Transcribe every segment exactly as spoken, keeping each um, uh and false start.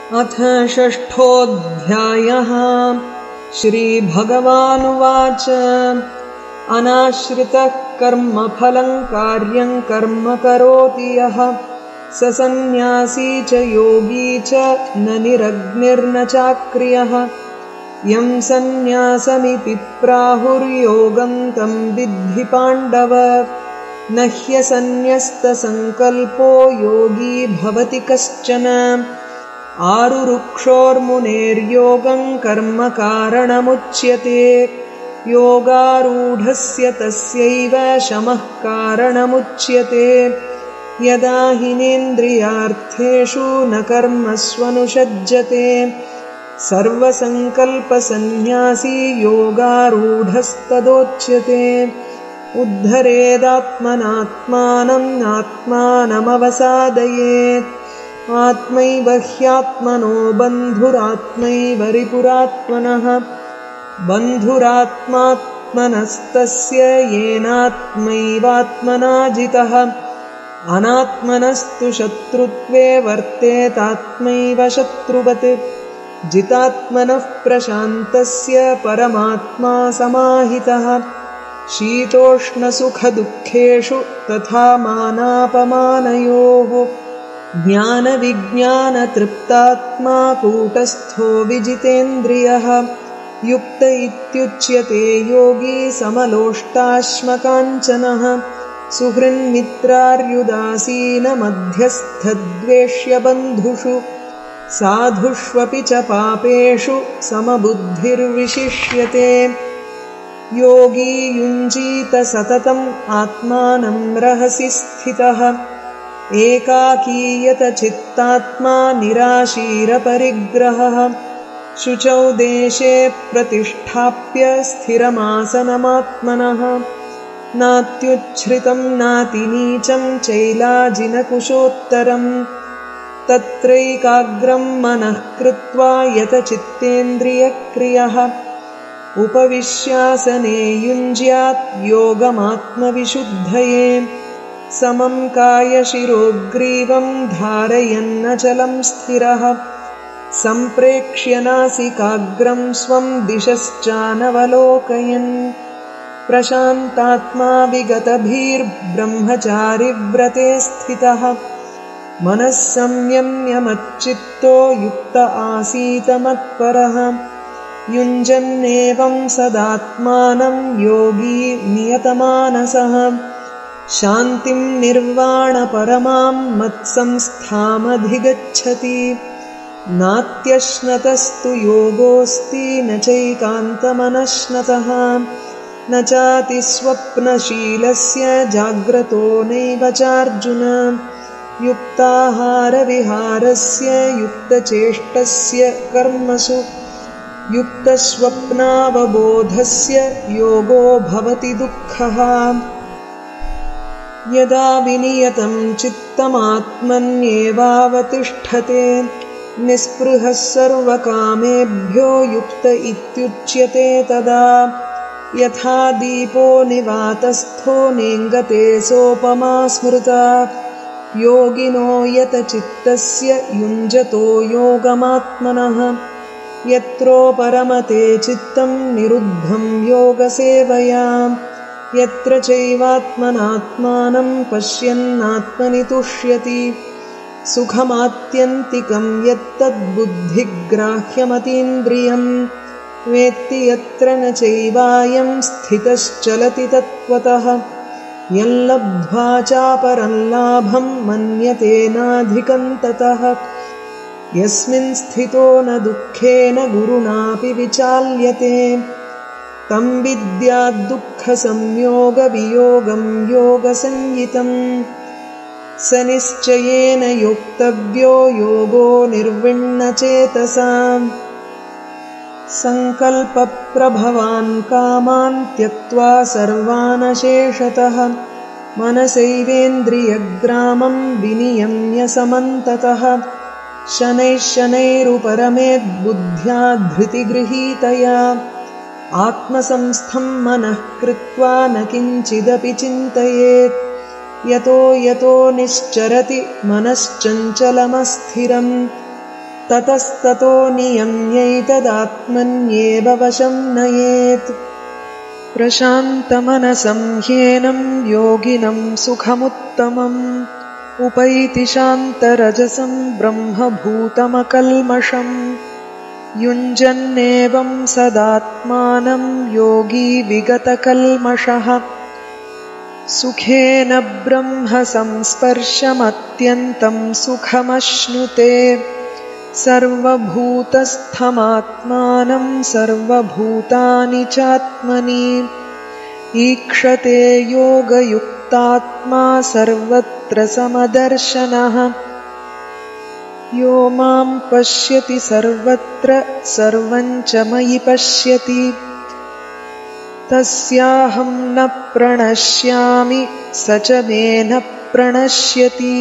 अथ षष्ठोऽध्यायः। श्रीभगवानुवाच अनाश्रितः कर्मफलं कार्यं कर्म करोति यः स सन्न्यासी च योगी च न निरग्निर्न चाक्रियः। यं सन्न्यासमिति प्राहुर्योगं तं विद्धि पाण्डव। न ह्यसन्न्यस्तसङ्कल्पो योगी भवति कश्चन। आरुरुक्षोर्मुनेर्योगं कर्म कारणमुच्यते। योगारूढस्य तस्यैव शमः कारणमुच्यते। यदा हिनेन्द्रियार्थेषु न कर्मस्वनुषज्जते सर्वसङ्कल्पसन्न्यासी योगारूढस्तदोच्यते। उद्धरेदात्मनात्मानं आत्मानमवसादयेत्। आत्मैव ह्यात्मनो बन्धुरात्मैव रिपुरात्मनः। बन्धुरात्मात्मनस्तस्य येनात्मैवात्मना जितः। अनात्मनस्तु शत्रुत्वे वर्तेतात्मैव शत्रुवत्। जितात्मनः प्रशान्तस्य परमात्मा समाहितः। शीतोष्णसुखदुःखेषु तथा मानापमानयोः। ज्ञानविज्ञानतृप्तात्मा कूटस्थो विजितेन्द्रियः। युक्त इत्युच्यते योगी समलोष्टाश्मकाञ्चनः। सुहृन्मित्रार्युदासीनमध्यस्थद्वेष्यबन्धुषु। साधुष्वपि च पापेषु समबुद्धिर्विशिष्यते। योगी युञ्जीत सततम् आत्मानं रहसि स्थितः। एकाकीयत चित्तात्मा निराशीरपरिग्रहः। शुचौ देशे प्रतिष्ठाप्य स्थिरमासनमात्मनः। नात्युच्छ्रितं नातिनीचं चैलाजिनकुशोत्तरम्। तत्रैकाग्रं मनः कृत्वा यतचित्तेन्द्रियक्रियः। उपविश्यासने युञ्ज्यात् योगमात्मविशुद्धये। समं कायशिरोग्रीवं धारयन्नचलं स्थिरः। सम्प्रेक्ष्य नासिकाग्रं स्वं दिशश्चानवलोकयन्। प्रशान्तात्मा विगतभिर्ब्रह्मचारिव्रते स्थितः। मनः संयम्य मच्चित्तो युक्त आसीत मत्परः। युञ्जन्नेवं सदात्मानं योगी नियतमानसः। शान्तिं निर्वाणपरमां मत्संस्थामधिगच्छति। नात्यश्नतस्तु योगोऽस्ति न चैकान्तमनश्नतः। न चातिस्वप्नशीलस्य जाग्रतो नैव चार्जुन। युक्ताहारविहारस्य युक्तचेष्टस्य कर्मसु। युक्तस्वप्नावबोधस्य योगो भवति दुःखः। यदा विनियतं चित्तमात्मन्येवावतिष्ठते। निःस्पृहः सर्वकामेभ्यो युक्त इत्युच्यते तदा। यथा दीपो निवातस्थो नेङ्गते सोपमा स्मृता। योगिनो यतचित्तस्य युञ्जतो योगमात्मनः। यत्रोपरमते चित्तं निरुद्धं योगसेवया। यत्र चैवात्मनात्मानं पश्यन्नात्मनि तुष्यति। सुखमात्यन्तिकं यत्तद्बुद्धिग्राह्यमतीन्द्रियं। वेत्ति यत्र न चैवायं स्थितश्चलति तत्त्वतः। यल्लब्ध्वा चापरं लाभं मन्यते नाधिकं ततः। यस्मिन् स्थितो न दुःखेन गुरुणापि विचाल्यते। तं विद्याद्दुःखसंयोगवियोगं योगसंज्ञितम्। स निश्चयेन योक्तव्यो योगो निर्विण्णचेतसाम्। सङ्कल्पप्रभवान् कामान् त्यक्त्वा सर्वानशेषतः। मनसैवेन्द्रियग्रामं विनियम्य समन्ततः। शनैः शनैरुपरमेद्बुद्ध्या धृतिगृहीतया। आत्मसंस्थं मनः कृत्वा न किञ्चिदपि चिन्तयेत्। यतो यतो निश्चरति मनश्चञ्चलमस्थिरम्। ततस्ततो नियम्यैतदात्मन्येव वशं नयेत्। प्रशान्तमनसं ह्येनं योगिनं सुखमुत्तमम् उपैति शान्तरजसं ब्रह्मभूतमकल्मषम्। युञ्जन्नेवं सदात्मानं योगी विगतकल्मषः सुखेन ब्रह्म संस्पर्शमत्यन्तं सुखमश्नुते। सर्वभूतस्थमात्मानं सर्वभूतानि चात्मनि ईक्षते योगयुक्तात्मा सर्वत्र समदर्शनः। यो मां पश्यति सर्वत्र सर्वं च मयि पश्यति तस्याहं न प्रणश्यामि स च मे न प्रणश्यति।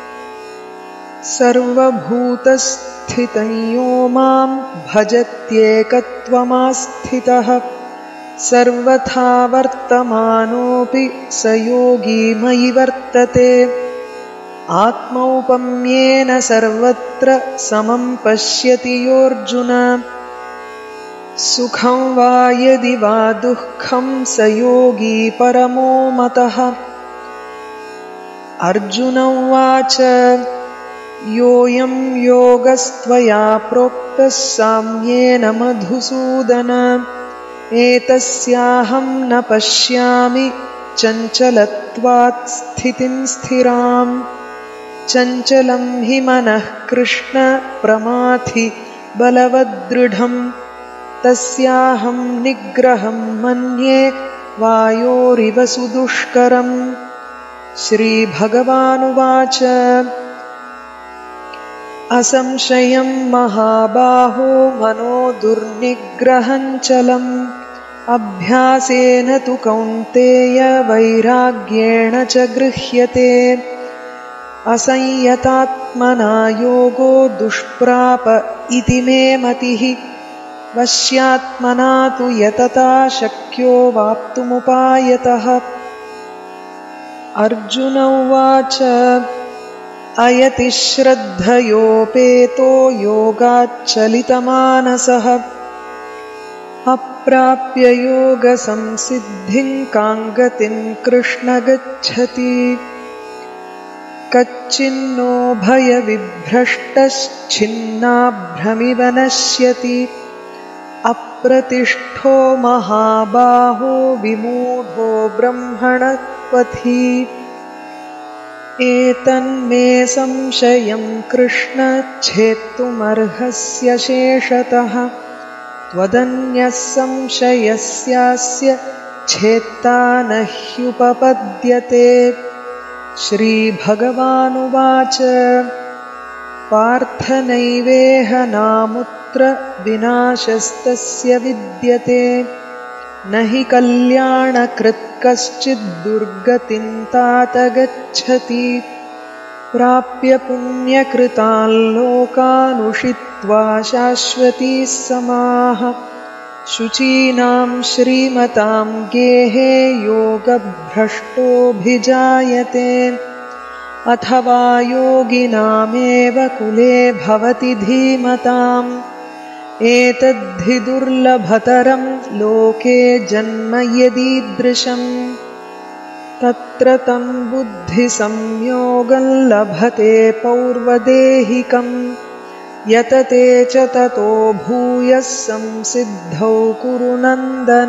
सर्वभूतस्थितं यो मां भजत्येकत्वमास्थितः सर्वथा वर्तमानोऽपि स योगी मयि वर्तते। आत्मौपम्येन सर्वत्र समं पश्यति योऽर्जुन सुखं वा यदि वा दुःखं स योगी परमो मतः। अर्जुन उवाच योऽयं योगस्त्वया प्रोक्तः साम्येन मधुसूदन एतस्याहं न पश्यामि चञ्चलत्वात् स्थितिं स्थिराम्। चञ्चलं हि मनः कृष्ण प्रमाथि बलवद्दृढम् तस्याहं निग्रहं मन्ये वायोरिव सुदुष्करम्। श्रीभगवानुवाच असंशयं महाबाहो मनो दुर्निग्रहं चलम् अभ्यासेन तु कौन्तेय वैराग्येण च गृह्यते। असंयतात्मना योगो दुष्प्राप इति मे मतिः वश्यात्मना तु यतता शक्यो वाप्तुमुपायतः। अर्जुन उवाच अयति श्रद्धयोपेतो योगाच्चलितमानसः अप्राप्य योगसंसिद्धिं कां गतिं कृष्ण गच्छति। कच्चिन्नो भयविभ्रष्टश्छिन्नाभ्रमिव नश्यति अप्रतिष्ठो महाबाहो विमूढो ब्रह्मणत्वथि। एतन्मे संशयं कृष्ण छेत्तुमर्हस्य शेषतः त्वदन्यः संशयस्यास्य छेत्ता न ह्युपपद्यते। श्रीभगवानुवाच पार्थ नैवेह नामुत्र विनाशस्तस्य विद्यते न हि कल्याणकृत् कश्चिद् दुर्गतिं तात गच्छति। प्राप्य पुण्यकृतान् लोकानुषित्वा शाश्वतीः समाः शुचीनां श्रीमतां गेहे योगभ्रष्टोऽभिजायते। अथवा योगिनामेव कुले भवति धीमताम् एतद्धि दुर्लभतरं लोके जन्म यदीदृशम्। तत्र तं बुद्धिसंयोगं लभते पौर्वदेहिकम् यतते च ततो भूयः संसिद्धौ कुरु नन्दन।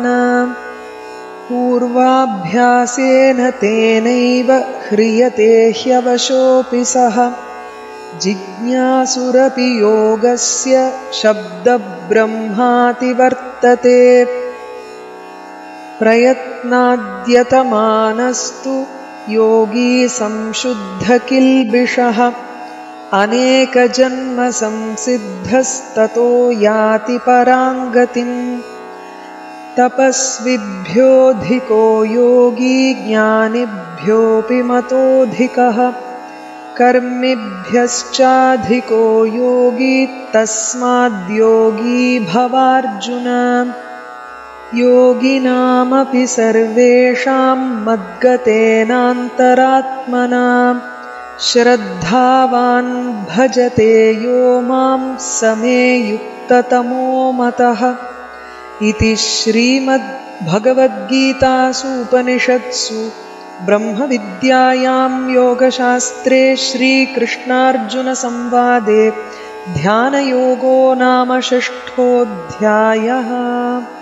पूर्वाभ्यासेन तेनैव ह्रियते ह्यवशोऽपि सः जिज्ञासुरपि योगस्य शब्दब्रह्माति वर्तते। प्रयत्नाद्यतमानस्तु योगी संशुद्धकिल्बिषः अनेकजन्म संसिद्धस्ततो याति पराङ्गतिम्। तपस्विभ्योऽधिको योगी ज्ञानिभ्योऽपि मतोऽधिकः कर्मिभ्यश्चाधिको योगी तस्माद्योगी भवार्जुन। योगिनामपि सर्वेषां मद्गतेनान्तरात्मना श्रद्धावान् भजते यो मां स मे युक्ततमो मतः। इति श्रीमद्भगवद्गीतासु उपनिषत्सु ब्रह्मविद्यायां योगशास्त्रे श्रीकृष्णार्जुनसंवादे ध्यानयोगो नाम षष्ठोऽध्यायः।